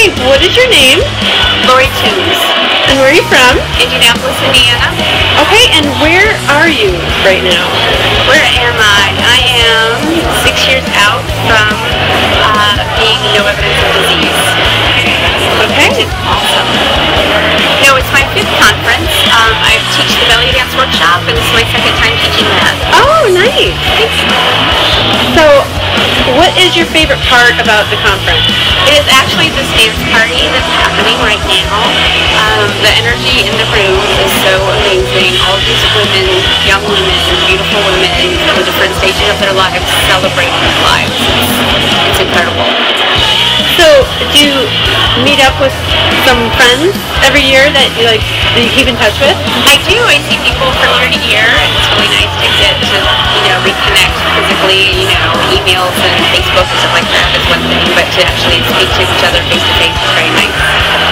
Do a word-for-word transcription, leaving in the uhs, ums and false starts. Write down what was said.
Okay, what is your name? Lori Tumors. And where are you from? Indianapolis, Indiana. Okay, and where are you right now? Where am I? I am six years out from uh, being no evidence of disease. Okay. Which is awesome. No, it's my fifth conference. Um, I teach the belly dance workshop, and this is my second time teaching that. Oh, nice. So, what is your favorite part about the conference? It is actually this dance party that's happening right now. Um, the energy in the room is so amazing. All of these women, young women, beautiful women, at the different stages of their lives, celebrating their lives. It's, it's incredible. So, do you meet up with some friends every year that you like that you keep in touch with? I do. I see people from year to year, and it's really nice to get to, you know, reconnect physically. You know, emails and Facebook and stuff like that is one thing, but to actually speak to each other face to face is very nice.